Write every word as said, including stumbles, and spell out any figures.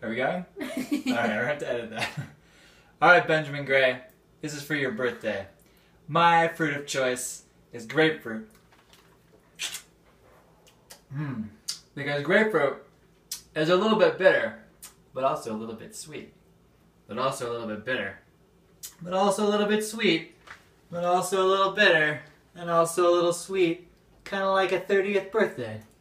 Are we going? Alright, I have to edit that. Alright, Benjamin Gray, this is for your birthday. My fruit of choice is grapefruit. Mmm. Because grapefruit is a little bit bitter, but also a little bit sweet. But also a little bit bitter. But also a little bit sweet. But also a little bitter. And also a little sweet. Kind of like a thirtieth birthday.